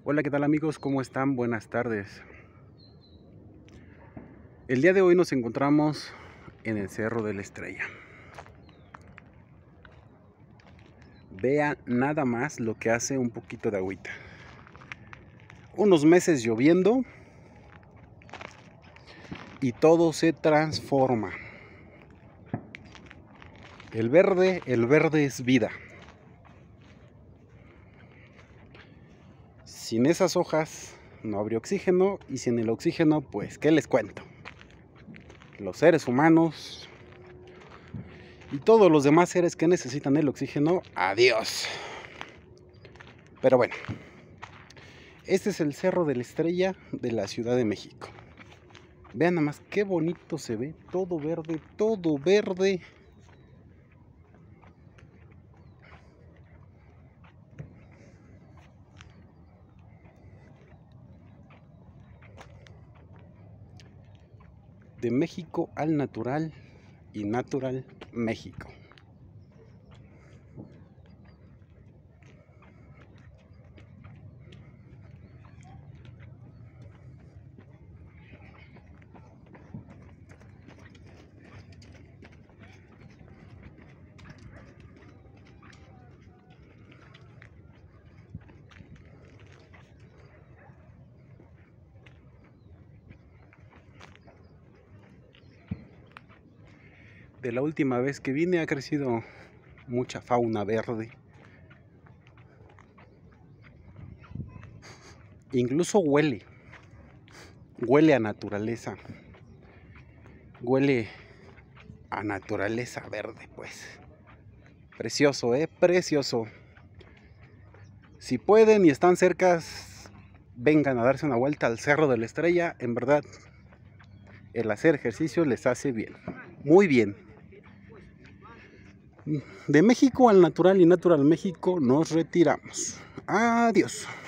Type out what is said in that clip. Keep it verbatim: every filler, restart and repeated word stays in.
Hola, ¿qué tal amigos? ¿Cómo están? Buenas tardes. El día de hoy nos encontramos en el Cerro de la Estrella. Vean nada más lo que hace un poquito de agüita. Unos meses lloviendo y todo se transforma. El verde, el verde es vida. Sin esas hojas no habría oxígeno, y sin el oxígeno, pues, ¿qué les cuento? Los seres humanos y todos los demás seres que necesitan el oxígeno, adiós. Pero bueno, este es el Cerro de la Estrella de la Ciudad de México. Vean nada más qué bonito se ve, todo verde, todo verde. De México al natural y natural México. De la última vez que vine ha crecido mucha fauna verde. Incluso huele. Huele a naturaleza. Huele a naturaleza verde, pues. Precioso, ¿eh? Precioso. Si pueden y están cerca, vengan a darse una vuelta al Cerro de la Estrella. En verdad, el hacer ejercicio les hace bien. Muy bien. De México al natural y natural México nos retiramos. Adiós.